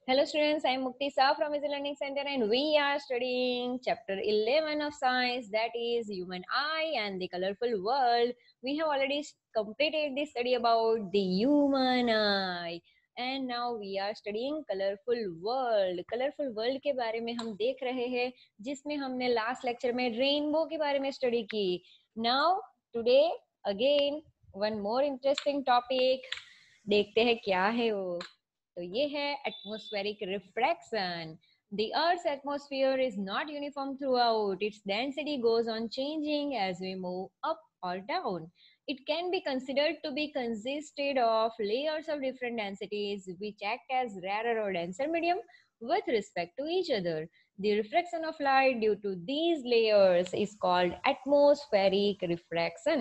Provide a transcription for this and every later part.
Hello students, I am Mukti Shah from Easy Learning Center and we are studying chapter 11 of science, that is human eye and the colorful world. We have already completed the study about the human eye and now we are studying colorful world. Colorful world के बारे में हम देख रहे हैं जिसमें हमने last lecture में रेनबो के बारे में स्टडी की. Now today again one more interesting topic. देखते हैं क्या है वो. तो ये है atmospheric refraction. The Earth's atmosphere is not uniform throughout. Its density goes on changing as we move up or down. It can be considered to be consisted of layers of different densities which act as rarer or denser medium with respect to each other. The refraction of light due to these layers is called atmospheric refraction.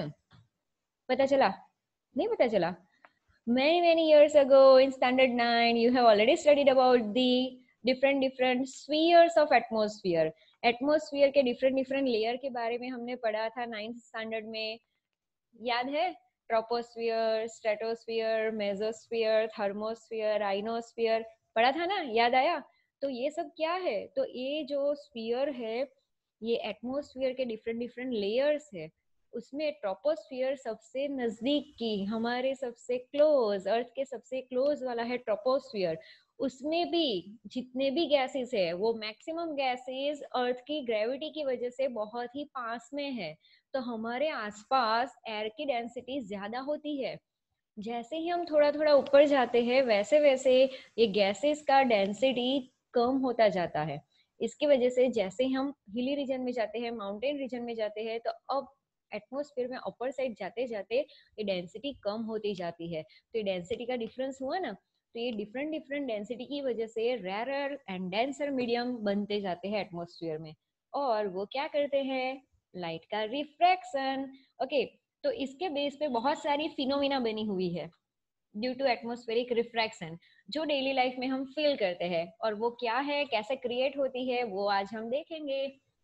पता चला? नहीं पता चला? Many years ago in standard 9 you have already studied about the different spheres of atmosphere. Atmosphere के different layer के बारे में हमने पढ़ा था 9th standard में, याद है? Troposphere, stratosphere, mesosphere, thermosphere, ionosphere पढ़ा था ना, याद आया? तो ये सब क्या है? तो ये जो स्फीयर है ये एटमॉस्फेयर के डिफरेंट लेयर्स है. उसमें ट्रोपोस्फियर सबसे नजदीक की, हमारे सबसे क्लोज, अर्थ के सबसे क्लोज वाला है ट्रोपोस्फियर. उसमें भी जितने भी गैसेस है वो मैक्सिमम गैसेस अर्थ की ग्रेविटी की वजह से बहुत ही पास में है. तो हमारे आसपास एयर की डेंसिटी ज्यादा होती है. जैसे ही हम थोड़ा थोड़ा ऊपर जाते हैं वैसे वैसे ये गैसेस का डेंसिटी कम होता जाता है. इसकी वजह से जैसे हम हिली रीजन में जाते हैं, माउंटेन रीजन में जाते हैं, तो अब एटमॉस्फेयर में अपर साइड जाते जाते ये डेंसिटी कम होती जाती है. तो ये डेंसिटी का डिफरेंस हुआ ना, तो ये डिफरेंट डेंसिटी की वजह से रेरर एंड डेंसर मीडियम बनते जाते हैं एटमॉस्फेयर में. और वो क्या करते हैं? लाइट का रिफ्रैक्शन. ओके, तो इसके बेस पे बहुत सारी फिनोमिना बनी हुई है ड्यू टू एटमॉस्फेरिक रिफ्रैक्शन जो डेली लाइफ में हम फील करते हैं. और वो क्या है, कैसे क्रिएट होती है, वो आज हम देखेंगे.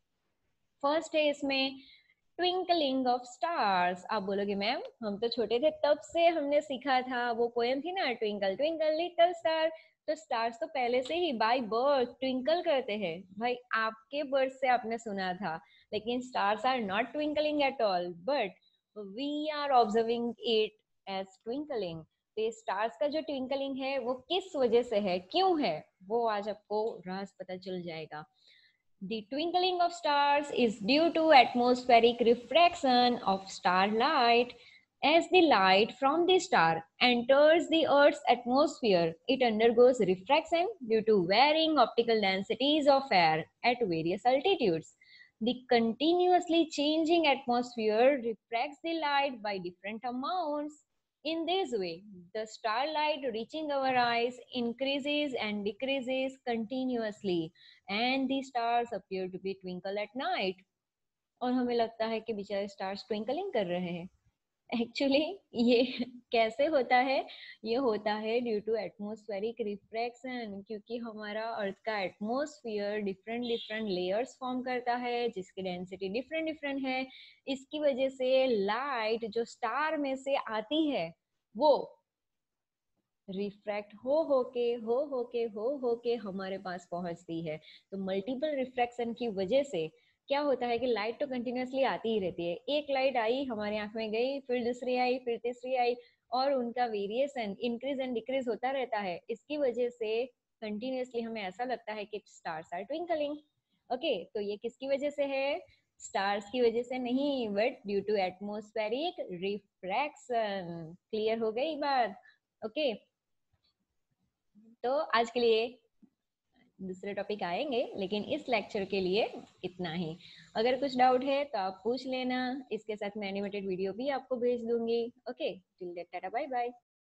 फर्स्ट है इसमें ट्विंकलिंग ऑफ स्टार्स. आप बोलोगे मैम हम तो छोटे थे तब से हमने सीखा था, वो पोएम थी ना, ट्विंकल ट्विंकल लिटिल स्टार. तो स्टार्स तो पहले से ही बाय बर्थ ट्विंकल करते हैं. भाई आपके बर्थ से आपने सुना था, लेकिन stars are not twinkling at all, but we are observing it as twinkling. तो स्टार्स का जो ट्विंकलिंग है वो किस वजह से है, क्यों है, वो आज आपको राज पता चल जाएगा. The twinkling of stars is due to atmospheric refraction of starlight. As the light from the star enters the Earth's atmosphere, it undergoes refraction due to varying optical densities of air at various altitudes. The continuously changing atmosphere refracts the light by different amounts. In this way, the starlight reaching our eyes increases and decreases continuously, and the stars appear to be twinkle at night. और हमें लगता है कि बेचारे stars twinkling कर रहे हैं. Actually ये कैसे होता है? ये होता है ड्यू टू एटमॉस्फेरिक रिफ्रैक्शन, क्योंकि हमारा अर्थ का एटमॉस्फेयर डिफरेंट लेयर्स फॉर्म करता है जिसकी डेंसिटी डिफरेंट है. इसकी वजह से लाइट जो स्टार में से आती है वो रिफ्रैक्ट हो के हमारे पास पहुंचती है. तो मल्टीपल रिफ्रैक्शन की वजह से क्या होता है कि लाइट तो कंटिन्यूअसली आती ही रहती है. एक लाइट आई हमारी आंख में गई, फिर दूसरी आई, फिर तीसरी आई, और उनका वेरिएशन इंक्रीज एंड डिक्रीज होता रहता है. इसकी वजह से कंटिन्यूअसली हमें ऐसा लगता है कि स्टार्स आर ट्विंकलिंग. ओके, तो ये किसकी वजह से है? स्टार्स की वजह से नहीं, but due to atmospheric refraction. Clear हो गई बात? ओके, तो आज के लिए दूसरे टॉपिक आएंगे, लेकिन इस लेक्चर के लिए इतना ही. अगर कुछ डाउट है तो आप पूछ लेना. इसके साथ मैं एनिमेटेड वीडियो भी आपको भेज दूंगी. Okay, till that tata bye bye.